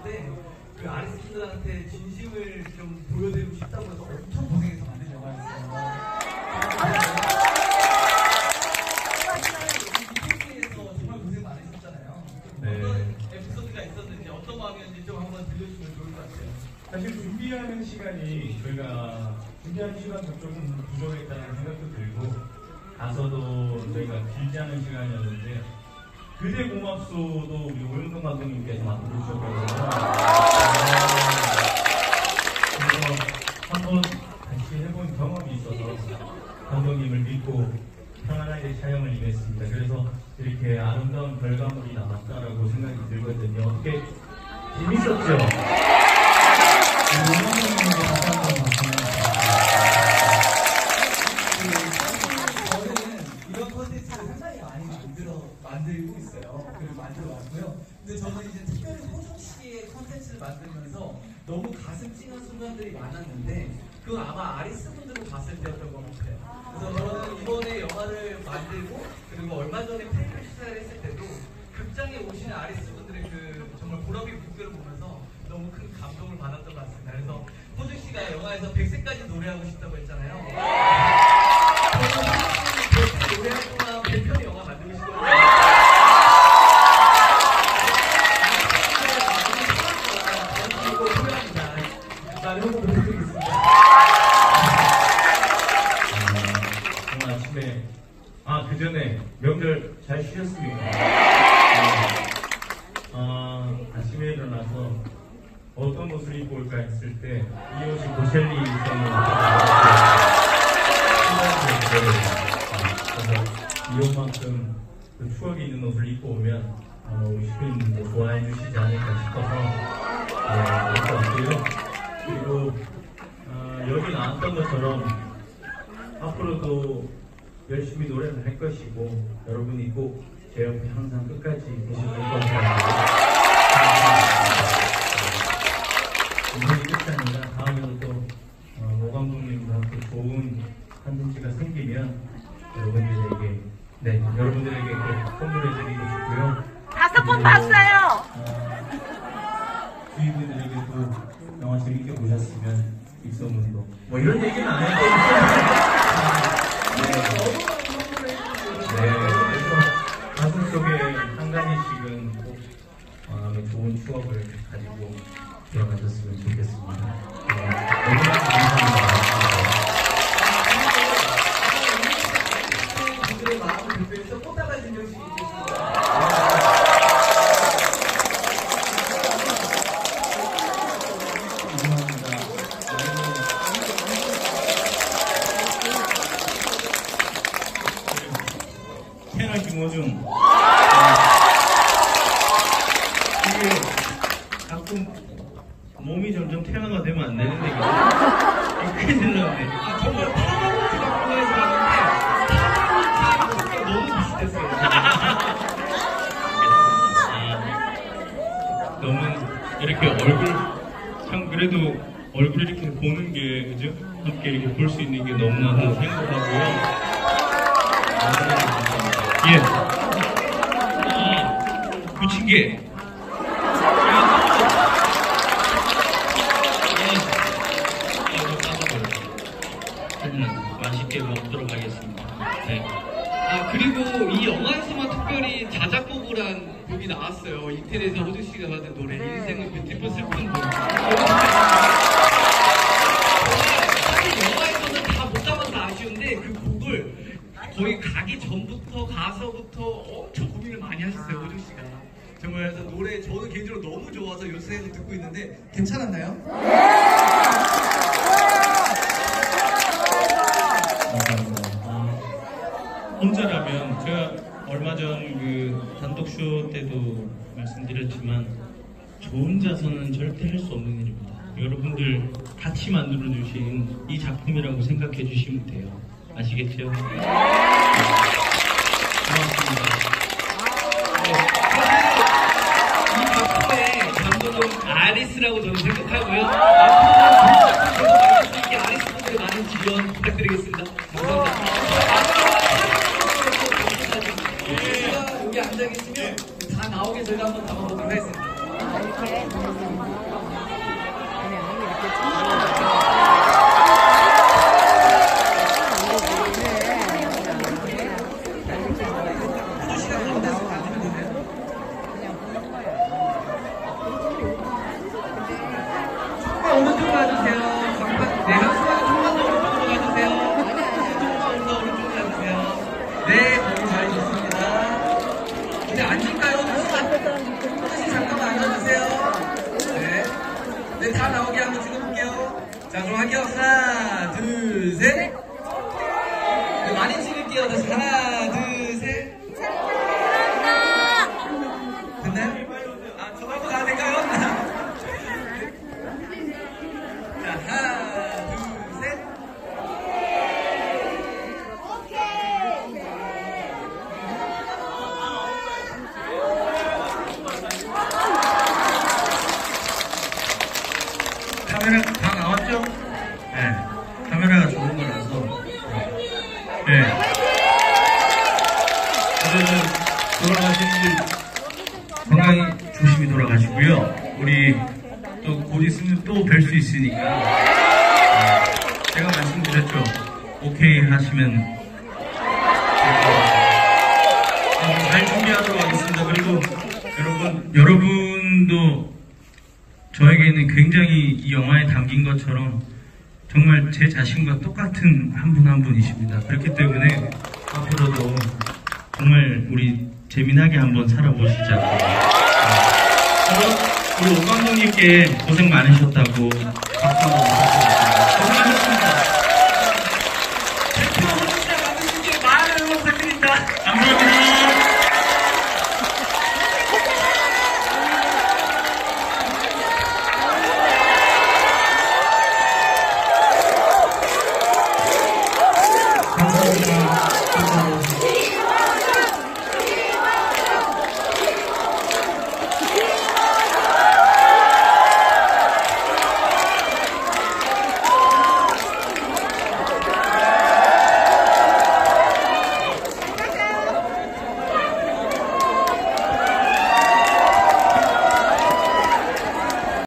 만들었는데 그 아리스분들한테 진심을 좀 보여드리고 싶다고 해서 엄청 고생해서 만든 영화였어요. 이 정말 고생 많으셨잖아요. 네. 어떤 에피소드가 있었는지 어떤 마음이었는지 좀 한번 들려주시면 좋을 것 같아요. 사실 준비하는 시간이 저희가 준비하는 시간도 조금 부족했다는 생각도 들고 가서도 저희가 길지 않은 시간이었는데 그대 고맙소도 우리 오영동 감독님께서 만들어주셨거든요. 그래서 한번 같이 해본 경험이 있어서 감독님을 믿고 편안하게 촬영을 임했습니다. 그래서 이렇게 아름다운 결과물이 나왔다라고 생각이 들거든요. 어떻게 재밌었죠? 저는 이런 콘텐츠를 상당히 많이 만들고 있어요. 그리고 만들어 왔고요. 근데 저는 이제 특별히 호중 씨의 콘텐츠를 만들면서 너무 가슴 찡한 순간들이 많았는데 그건 아마 아리스 분들로 봤을 때였던 것 같아요. 그래서 저는 이번에 영화를 만들고 그리고 얼마 전에 팬클 시사를 했을 때도 극장에 오시는 아리스 분들의 그 정말 보람이 무게를 보면서 너무 큰 감동을 받았던 것 같습니다. 그래서 호중 씨가 영화에서 100세까지 노래하고 싶다고 했잖아요. 저는 100세 노래할 동안 100편의 영화 만들고 싶거든요. 많은 홍보 부탁드리겠습니다. 오늘 아침에 그 전에 명절 잘 쉬셨습니까? 아침에 일어나서 어떤 옷을 입고 올까 했을 때 이 옷이 보셸리 성을 그래서 이 옷만큼 그 추억이 있는 옷을 입고 오면 우리 시민분도 좋아해 주시지 않을까 싶어서 입고 왔고요. 그리고 여기 나왔던 것처럼 앞으로도 열심히 노래를 할 것이고 여러분이 꼭 제 옆에 항상 끝까지 계실 것 같아요. 인생이 끝이 아니라 다음에도 또 오 감독님과 함께 좋은 컨텐츠가 생기면 여러분들에게 꼭 선물해드리고 싶고요. 5번 봤어요. 주위분들에게도 영화 재밌게 보셨으면 입소문도 뭐 이런 얘기는 안 해도 그래서 가슴 속에 한 가지씩은 꼭 좋은 추억을 가지고 기억하셨으면 좋겠습니다. 너무나 감사합니다. 분들의 마음을 대표해서 꽃다발 증정식이 있겠습니다. 채널 김호중 이게 가끔 몸이 점점 태화가 되면 안 되는데 이거 큰일 났네. 정말 파라마운트가 좋아해서 왔는데 너무 비슷했어요. 너무 이렇게 얼굴 참 그래도 얼굴 이렇게 보는 게 그죠? 함께 이렇게 볼 수 있는 게 너무나도 행복하고요. 예. 부침개. 맛있게 먹도록 하겠습니다. 네. 그리고 이 영화에서만 특별히 자작곡이란 곡이 나왔어요. 이태리에서 호중 씨가 만든 노래 인생은 뷰티풀 슬픈 곡. 사실 영화에서는 다 못 담아서 아쉬운데 그 곡을 거의 가기 전부터 가서부터 엄청 고민을 많이 하셨어요, 호중 씨가. 정말 그래서 노래 저는 개인적으로 너무 좋아서 요새에도 듣고 있는데 괜찮았나요? 감사합니다. 혼자라면 제가 얼마 전 그 단독 쇼 때도 말씀드렸지만 저 혼자서는 절대 할 수 없는 일입니다. 여러분들 같이 만들어 주신 이 작품이라고 생각해 주시면 돼요. 아시겠죠? 고맙습니다. 이 작품의 감독은 아리스라고 저는 생각하고요. 앞으로 계속 아리스 분들의 많은 지원 부탁드리겠습니다. 감사합니다. 여기 앉아 계시면 다 나오게 저희가 한번 담아보도록 하겠습니다. 오른쪽으로 가주세요. 네, 현수가 조금만 더 오른쪽으로 가주세요. 조금만 더 오른쪽으로 가주세요. 네, 거기 잘 있었습니다. 이제 앉을까요? 혹시 잠깐만 앉아주세요. 네. 네, 다 나오게 한번 찍어볼게요. 자, 그럼 할게요. 하나, 둘, 셋. 네, 많이 찍을게요. 다시 하나, 둘, 셋. 됐나요? 아, 저도 한번 가야 될까요? 자, 하나, 둘, 셋. 카메라 다 나왔죠? 네. 카메라가 좋은 거라서. 네. 어제는 돌아가신 분 건강히 조심히 돌아가시고요. 우리 또 곧 있으면 또 뵐 수 있으니까. 제가 말씀드렸죠. 오케이 하시면 잘 준비하도록 하겠습니다. 그리고 여러분도 저에게는 굉장히 이 영화에 담긴 것처럼 정말 제 자신과 똑같은 한 분 한 분이십니다. 그렇기 때문에 앞으로도 정말 우리 재미나게 한번 살아보시자고. 우리 오 감독님께 고생 많으셨다고